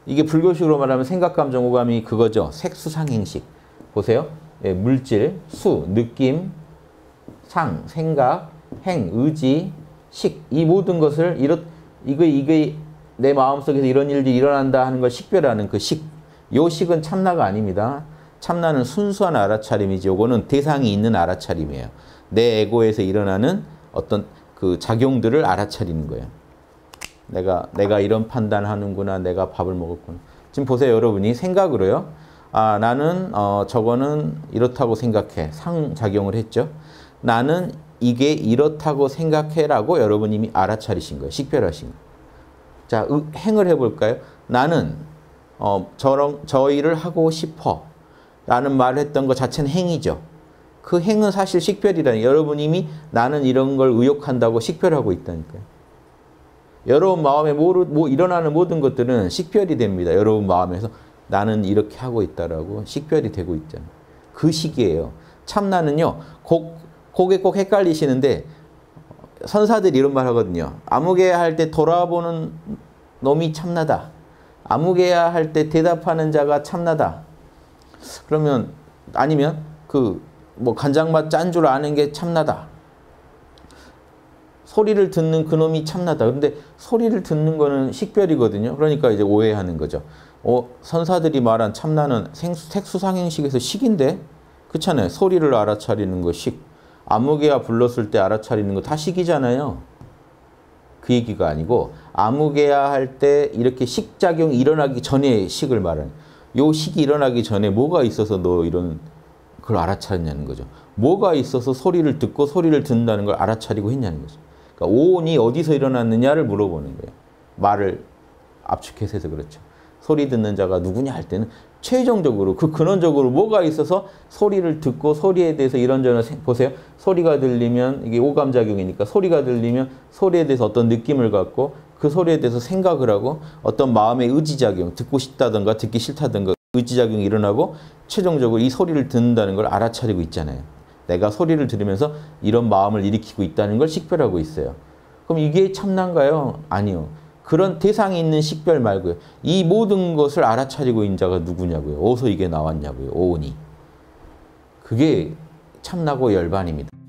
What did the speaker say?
이게 불교식으로 말하면 생각, 감정, 오감이 그거죠. 색수상행식. 보세요. 예, 물질, 수, 느낌, 상, 생각, 행, 의지, 식. 이 모든 것을 이게 내 마음속에서 이런 일들이 일어난다 하는 걸 식별하는 그 식. 요 식은 참나가 아닙니다. 참나는 순수한 알아차림이지. 요거는 대상이 있는 알아차림이에요. 내 에고에서 일어나는 어떤 그 작용들을 알아차리는 거예요. 내가 이런 판단하는구나. 내가 밥을 먹었구나. 지금 보세요, 여러분이 생각으로요. 아, 나는 저거는 이렇다고 생각해. 상작용을 했죠. 나는 이게 이렇다고 생각해라고 여러분이 이미 알아차리신 거예요. 식별하신 거예요. 자, 행을 해볼까요? 나는 저 일을 하고 싶어 라는 말을 했던 것 자체는 행이죠. 그 행은 사실 식별이라니. 여러분 이미 나는 이런 걸 의욕한다고 식별하고 있다니까요. 여러분 마음에 일어나는 모든 것들은 식별이 됩니다. 여러분 마음에서 나는 이렇게 하고 있다라고 식별이 되고 있잖아요. 그 식이에요. 참나는요. 그게 꼭 헷갈리시는데 선사들이 이런 말 하거든요. 아무개야 할 때 돌아보는 놈이 참나다. 아무개야 할 때 대답하는 자가 참나다. 그러면 아니면 뭐 간장맛 짠 줄 아는 게 참나다. 소리를 듣는 그놈이 참나다. 그런데 소리를 듣는 거는 식별이거든요. 그러니까 이제 오해하는 거죠. 선사들이 말한 참나는 색수상행식에서 식인데? 그렇잖아요. 소리를 알아차리는 거 식. 아무개야 불렀을 때 알아차리는 거 다 식이잖아요. 그 얘기가 아니고 아무개야 할 때 이렇게 식작용이 일어나기 전에 식을 말하는. 요 식이 일어나기 전에 뭐가 있어서 너 이런 그걸 알아차렸냐는 거죠. 뭐가 있어서 소리를 듣고 소리를 듣는다는 걸 알아차리고 했냐는 거죠. 그러니까 오온이 어디서 일어났느냐를 물어보는 거예요. 말을 압축해서 해서 그렇죠. 소리 듣는 자가 누구냐 할 때는 최종적으로 근원적으로 뭐가 있어서 소리를 듣고 소리에 대해서 이런저런 보세요. 소리가 들리면 이게 오감작용이니까 소리가 들리면 소리에 대해서 어떤 느낌을 갖고 그 소리에 대해서 생각을 하고 어떤 마음의 의지작용, 듣고 싶다든가 듣기 싫다든가 의지작용이 일어나고 최종적으로 이 소리를 듣는다는 걸 알아차리고 있잖아요. 내가 소리를 들으면서 이런 마음을 일으키고 있다는 걸 식별하고 있어요. 그럼 이게 참나인가요? 아니요. 그런 대상이 있는 식별 말고요. 이 모든 것을 알아차리고 있는 자가 누구냐고요. 어디서 이게 나왔냐고요. 오온이. 그게 참나고 열반입니다.